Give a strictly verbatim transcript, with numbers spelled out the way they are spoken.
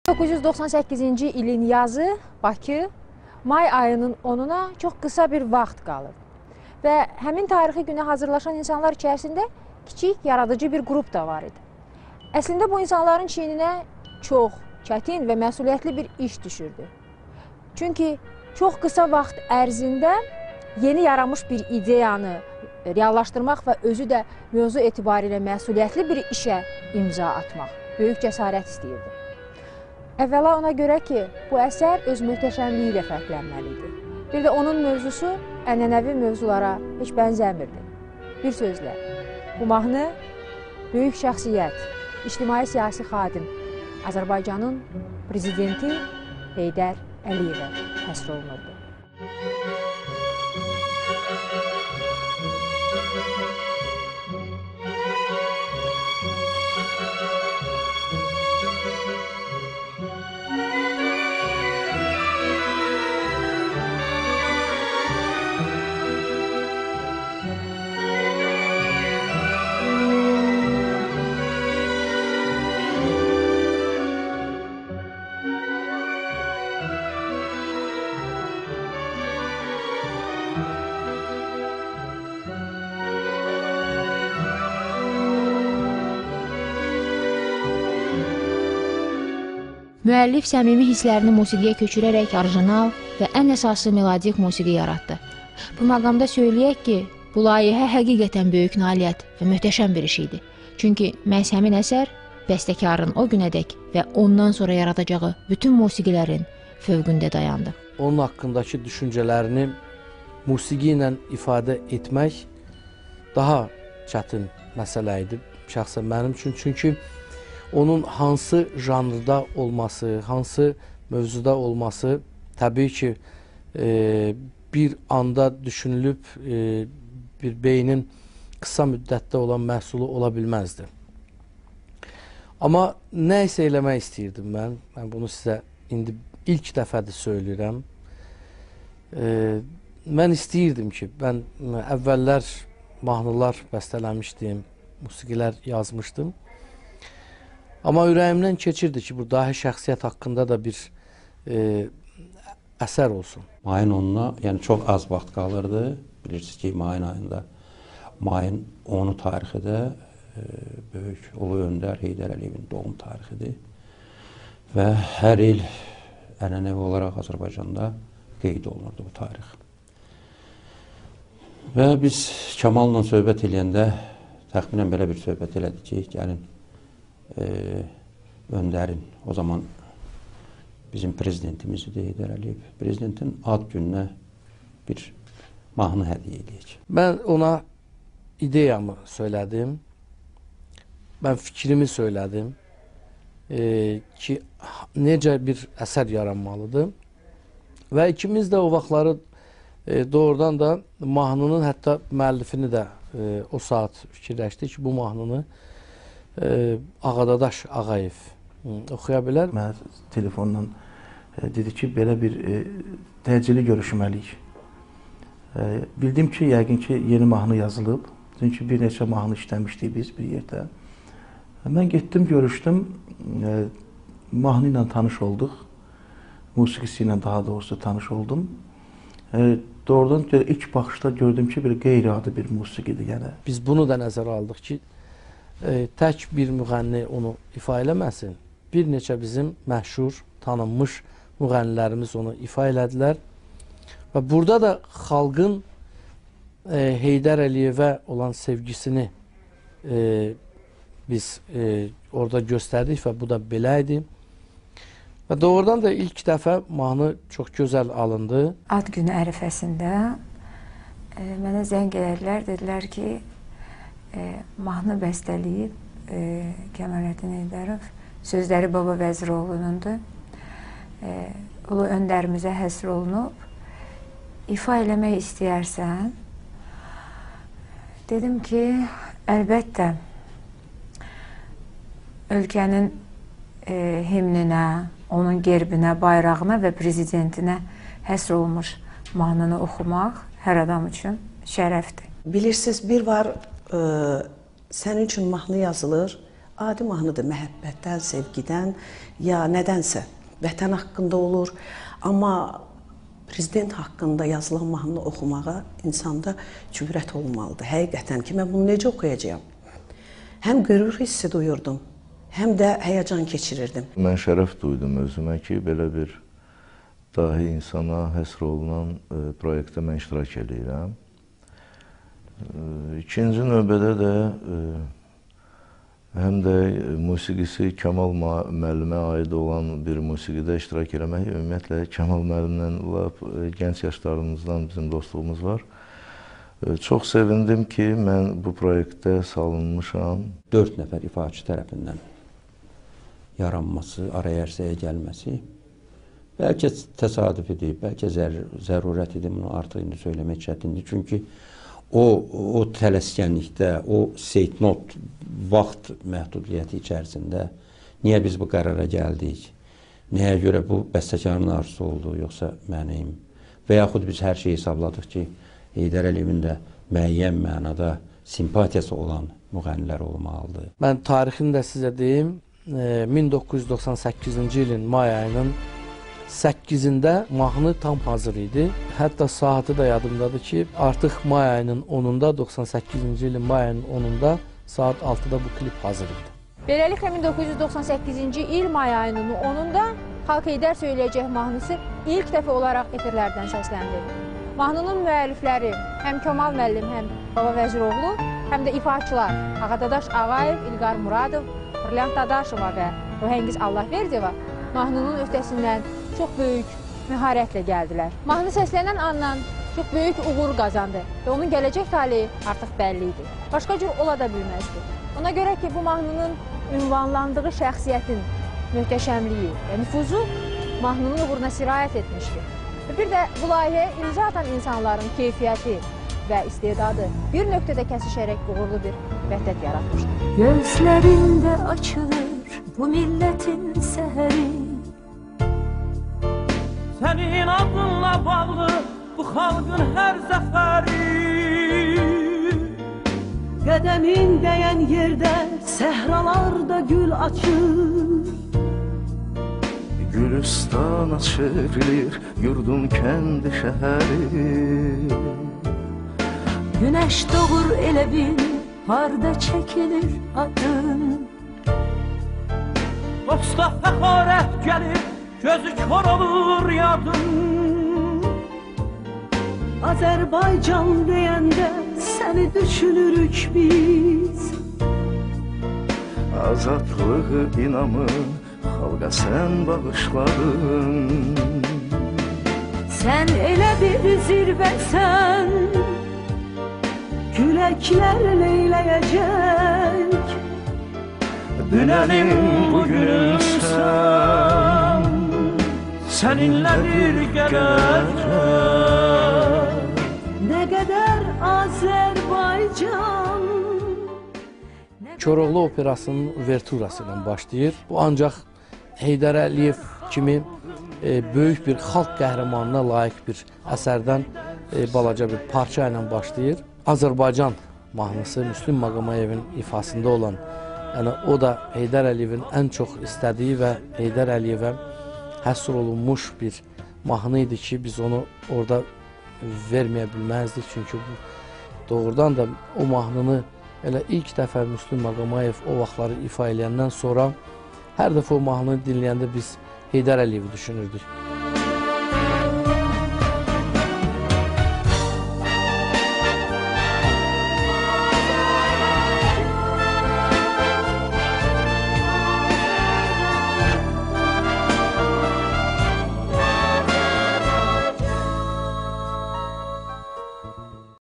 min doqquz yüz doxsan səkkizinci ilin yazı Bakı may ayının onuna çox qısa bir vaxt qalır. Və həmin tarixi günə hazırlaşan insanlar içərisində kiçik, yaradıcı bir qrup da var idi. Əslində bu insanların çiyninə çox çətin və məsuliyyətli bir iş düşürdü. Çünki çox qısa vaxt ərzində yeni yaranmış bir ideyanı reallaşdırmaq və özü də mövzu etibarilə məsuliyyətli bir işə imza atmaq böyük cəsarət istəyirdi. Əvvəla ona görə ki, bu əsər öz möhtəşəmliyi ilə fərqlənməlidir. Bir də onun mövzusu ənənəvi mövzulara heç bənzəmirdi. Bir sözlə, bu mahnı böyük şəxsiyyət, ictimai-siyasi xadim, Azərbaycanın prezidenti Heydər Əliyevə həsr olunurdu. Müəllif səmimi hisslərini musiqiyə köçürərək orijinal və ən əsası melodik musiqi yaratdı. Bu məqamda söyləyək ki, bu layihə həqiqətən böyük nailiyyət və möhtəşəm bir iş idi. Çünki məhz həmin əsər bəstəkarın o günədək və ondan sonra yaradacağı bütün musiqilərin fövqündə dayandı. Onun haqqındakı düşüncələrini musiqi ilə ifadə etmək daha çətin məsələ idi şəxsən mənim üçün. Çünki onun hansı janrda olması, hansı mövzuda olması təbii ki e, bir anda düşünülüb e, bir beynin qısa müddətdə olan məhsulu ola bilməzdi. Amma nə isə eləmək istəyirdim mən. Mən bunu sizə indi ilk dəfədir söyləyirəm. E, mən istəyirdim ki, mən əvvəllər mahnılar bəstələmişdim, musiqilər yazmışdım. Amma ürəyimdən keçirdi ki, bu dahi şəxsiyyət haqqında da bir e, əsər olsun. Mayın onuna, yəni çox az vaxt qalırdı. Bilirsiniz ki, mayın ayında, mayın onu tarixi də e, böyük Ulu Öndər Heydər Əliyevin doğum tarixidir. Və hər il ənənəvi olaraq Azərbaycanda qeyd olunurdu bu tarix. Və biz Kəmalla söhbət eləyəndə təxminən belə bir söhbət elədik ki, gəlin Ee, Öndərin, o zaman bizim prezidentimiz idi Heydər Əliyev, prezidentin ad gününə bir mahnı hədiyyə edək. Mən ona ideyamı söylədim, mən fikrimi söylədim e, ki, necə bir əsər yaranmalıdır və ikimiz də o vaxtları e, doğrudan da mahnının hətta müəllifini də e, o saat fikirləşdik ki, bu mahnını Ee, Ağadadaş Ağayev oxuya bilər. Mənə telefonla e, dedi ki, belə bir e, təcili görüşməliyik. E, bildim ki, yəqin ki, yeni mahnı yazılıb. Çünki bir neçə mahnı işləmişdik biz bir yerdə. E, mən getdim, görüşdüm. E, mahnı ilə tanış olduq. Musiqisi ilə daha doğrusu tanış oldum. E, doğrudan ilk baxışda gördüm ki, bir qeyri-adi bir musiqidir. Yəni. Biz bunu da nəzərə aldıq ki, E, tək bir müğənni onu ifa eləməsin. Bir neçə bizim məşhur, tanınmış müğənnilərimiz onu ifa elədilər. Və burada da xalqın e, Heydər Əliyevə olan sevgisini e, biz e, orada göstərdik və bu da belə idi. Və doğrudan da ilk dəfə mahnı çox gözəl alındı. Ad günü ərəfəsində e, mənə zəng elədilər, dedilər ki, E, mahnı bəstələyib e, Kəmaləddin Heydərov, sözləri Baba Vəziroğlu'nundur. E, Ulu Öndərimizə həsr olunub. İfa eləmək istəyərsən? Dedim ki, əlbəttə ölkənin e, himninə, onun gerbinə, bayrağına və prezidentinə həsr olmuş mahnını oxumaq hər adam üçün şərəfdir. Bilirsiniz, bir var, Ə, sənin üçün mahnı yazılır, adi mahnıdır, məhəbbətdən, sevgidən, ya nədənsə vətən haqqında olur. Amma prezident haqqında yazılan mahnını oxumağa insanda cürət olmalıdır. Həqiqətən ki, mən bunu necə oxuyacağam? Həm qürur hissi duyurdum, həm də həyəcan keçirirdim. Mən şərəf duydum özümə ki, belə bir dahi insana həsr olunan e, proyektdə mən iştirak edirəm. E, ikinci növbədə də e, həm də musiqisi Kəmal müəllimə aid olan bir musiqidə iştirak eləmək, ümumiyyətlə Kəmal müəllimlə lap e, gənc yaşlarımızdan bizim dostluğumuz var. E, çox sevindim ki, mən bu proyektdə salınmışam. Dörd nəfər ifaçı tərəfindən yaranması, araya ərsəyə gəlməsi bəlkə təsadüf idi, bəlkə zər zərurət idi, bunu artıq indi söyləmək çətindir. Çünki o, o tələskənlikdə, o seytnot vaxt məhdudiyyəti içərisində niyə biz bu qərara gəldik, nəyə görə bu bəstəkarın arzusu oldu, yoxsa mənim və yaxud biz hər şeyi hesabladıq ki, Heydər Əliyevin də müəyyən mənada simpatiyası olan müğənnilər olmalıdır. Mən tarixini də sizə deyim, min doqquz yüz doxsan səkkizinci ilin may ayının səkkizində mahnı tam hazır idi. Hətta saatı da yadımdadır ki, artıq may ayının onunda, doxsan səkkizinci ilin may ayının onunda saat altıda bu klip hazır idi. Beləliklə min doqquz yüz doxsan səkkizinci il may ayının onunda Xalq Heydər söyləyəcək mahnısı ilk dəfə olaraq efirlərdən səsləndi. Mahnının müəllifləri həm Kəmal müəllim, həm Baba Vəziroğlu, həm də ifaçılar Ağadadaş Ağayev, İlqar Muradov, Brilliant Dadaşova və Rohengiz Allahverdiyeva mahnının öhdəsindən çox böyük məharətlə gəldilər. Mahnı səslənən andan çox böyük uğur qazandı və onun gələcək taleyi artıq bəlli idi. Başqa cür ola da bilməzdi. Ona görə ki, bu mahnının ünvanlandığı şəxsiyyətin möhtəşəmliyi və nüfuzu mahnının uğuruna sirayət etmişdi. Və bir də bu layihəyə imza atan insanların keyfiyyəti və istedadı bir nöqtədə kəsişərək uğurlu bir vəhdət yaratmışdı. Gözlərində açılır bu millətin səhəri, sənin adınla bağlı bu xalqın hər zəfəri. Qədəmin dəyən yerdə səhralarda gül açır, Gülüstana çevrilir yurdun kəndi şəhəri. Günəş doğur elə bil, harda çəkilir adın. Dosta fəxarət gəlir, gözü kör olur yadın. Azərbaycan deyəndə səni düşünürük biz. Azadlığı inamın xalqa sən bağışladın. Sən elə bir zirvəsən, küləklər leyləyəcək. Dünənim bugünümsən, səninlədir gələcək. Nə qədər Azərbaycan. Koroğlu operasının uverturası ilə başlayır. Bu ancaq Heydər Əliyev kimi e, böyük bir xalq qəhrəmanına layiq bir əsərdən e, balaca bir parça ilə başlayır. Azərbaycan mahnısı Müslüm Maqomayevin ifasında olan, yəni o da Heydər Əliyevin ən çox istədiyi və Heydər Əliyevə həsr olunmuş bir mahnı idi ki, biz onu orada verməyə bilməzdik. Çünki bu doğrudan da o mahnını elə ilk dəfə Müslüm Maqomayev o vaxtları ifa eləyəndən sonra hər dəfə o mahnını dinləyəndə biz Heydər Əliyevi düşünürdük.